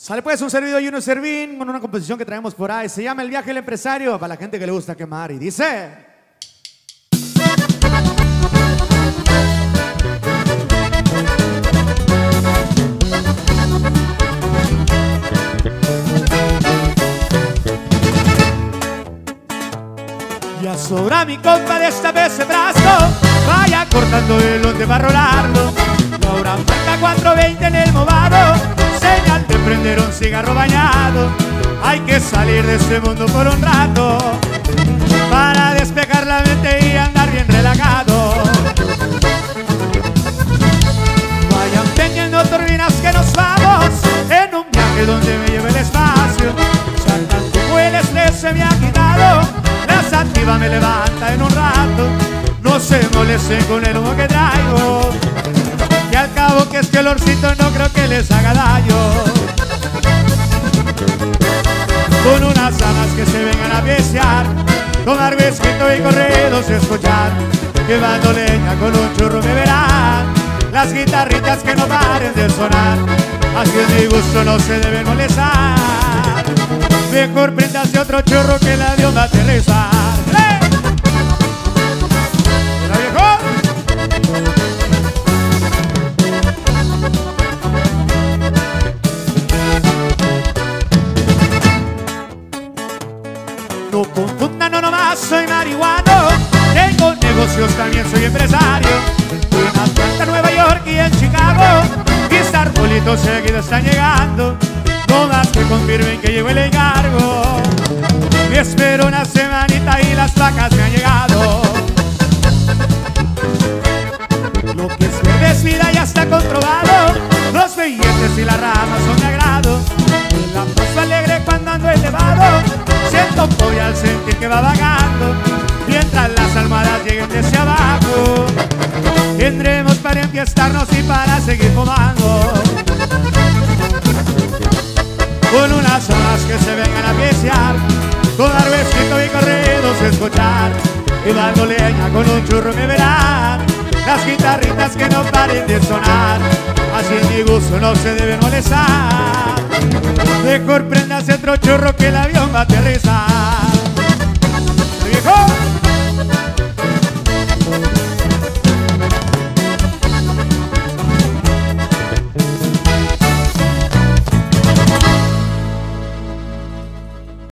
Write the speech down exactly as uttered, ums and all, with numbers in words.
Sale pues un servidor y uno servín con una composición que traemos por ahí. Se llama El viaje del empresario, para la gente que le gusta quemar. Y dice... Ya sobra mi compa de esta vez el brazo, vaya cortando el donde va a rolarlo. Y ahora falta cuatro veinte en el movado, señal de prender un cigarro bañado. Hay que salir de este mundo por un rato, para despejar la mente y andar bien relajado. Vayan teniendo turbinas que nos vamos, en un viaje donde me lleve el espacio. Ya tanto el estrés se me ha quitado, la sativa me levanta en un rato. No se molesten con el humo que traigo, y al cabo que este olorcito no creo que les haga daño. Con unas amas que se vengan a apreciar, tomar besquito y corredos escuchar, llevando leña con un churro me verán, las guitarritas que no paren de sonar. Así es mi gusto, no se deben molestar, mejor prendas otro churro que el avión va a aterrizar. ¡Eh! ¿La viejo? No confundan, no nomás soy marihuano, tengo negocios, también soy empresario. En Atlanta, Nueva York y en Chicago, mis arbolitos seguidos están llegando. No más que confirmen que llevo el encargo, me espero una semanita y las placas me han llegado. Lo que es verde es vida, ya está comprobado, los billetes y las ramas son de agrado. En la paso alegre cuando ando elevado, siento polla al sentir que va vagando, mientras las almohadas lleguen desde abajo. Tendremos para enfiestarnos y para seguir fumando, con unas horas que se vengan a apreciar, tomar besquito y corridos escuchar, llevando leña con un churro me verán, las guitarritas que no paren de sonar. Así en mi gusto no se deben molestar, mejor prendas otro churro que el avión va a aterrizar.